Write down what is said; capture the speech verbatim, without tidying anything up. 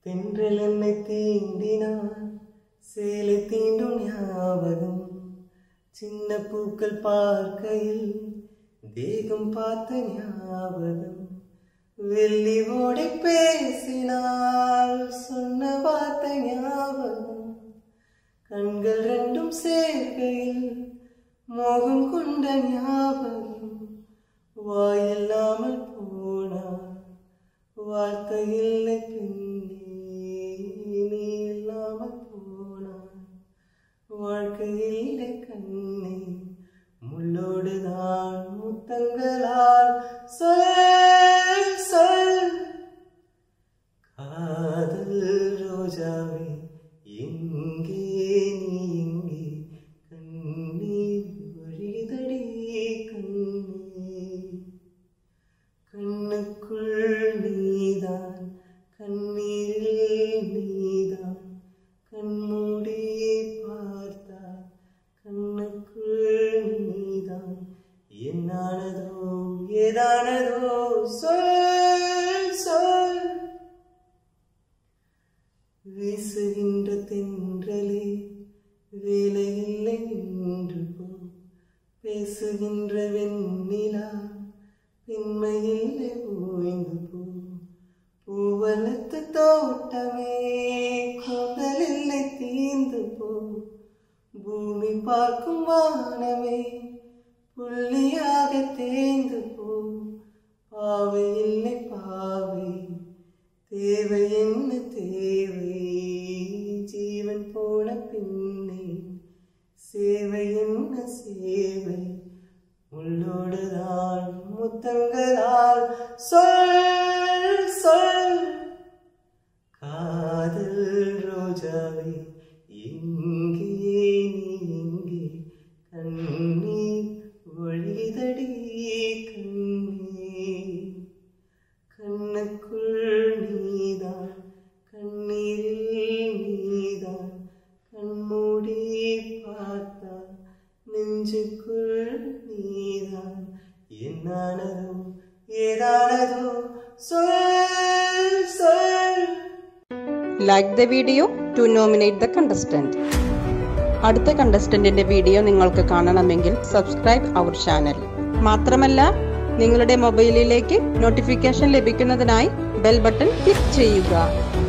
தென்றல் என்னை தீண்டினான் சேலை தீண்டும் ஞாபகம் சின்ன பூக்கள் பார்க்கையில் தேகம் பார்த்த ஞாபகம் வெள்ளி ஓடி பேசினால் சொன்ன வார்த்தை ஞாபகம் கண்கள் ரெண்டும் சேர்க்கையில் மோகம் கொண்ட ஞாபகம் வாயில்லாமல் போனார் வார்த்தை இல்லை பெண்ணே நீ இல்லாமல் போனார் வாழ்க்கை இல்லை கண்ணே முள்ளோடுதான் முத்தங்களால் சொல் சொல் காதல் ரோஜாவே எங்கே நீ எங்கே கண்ணீர் வழிதடி கண்ணே கண்ணுக்குள் நீதான் கண்ணீரில் நீதான் கண்மூடி பார்த்தால் கண்ணுக்குள் நீதான் என்னானதோ ஏதானதோ சொல் சொல் வீசுகின்ற தென்றலே வேலையில்லை நின்று போ பேசுகின்ற வெண்ணிலா பெண்மையில்லை ஓய்ந்து போ பூவலத்து தோட்டமே கூந்தலில்லை தீர்ந்து போ பூமி பார்க்கும் வானமே புள்ளியாக தேய்ந்து போ பாவை இல்லை பாவை தேவை என்ன தேவை ஜீவன் போன பின்னே சேவை என்ன சேவை உள்ளோடுதான் முத்தங்களால் சொல் சொல் காதல் ரோஜாவே எங்கே நீ எங்கே கண்ணீர் வழிதடி கண்ணே கண்ணுக்குள் நீதான் கண்ணீரில் நீதான் கண்மூடி பார்த்தால் நெஞ்சுக்குள் நீதான் என்னானதோ ஏதானதோ சொல் சொல். Like the video to nominate the contestant. അടുത്ത കണ്ടസ്റ്റന്റിന്റെ വീഡിയോ നിങ്ങൾക്ക് കാണണമെങ്കിൽ സബ്സ്ക്രൈബ് അവർ ചാനൽ. മാത്രമല്ല നിങ്ങളുടെ മൊബൈലിലേക്ക് നോട്ടിഫിക്കേഷൻ ലഭിക്കുന്നതിനായി ബെൽ ബട്ടൺ ക്ലിക്ക് ചെയ്യുക.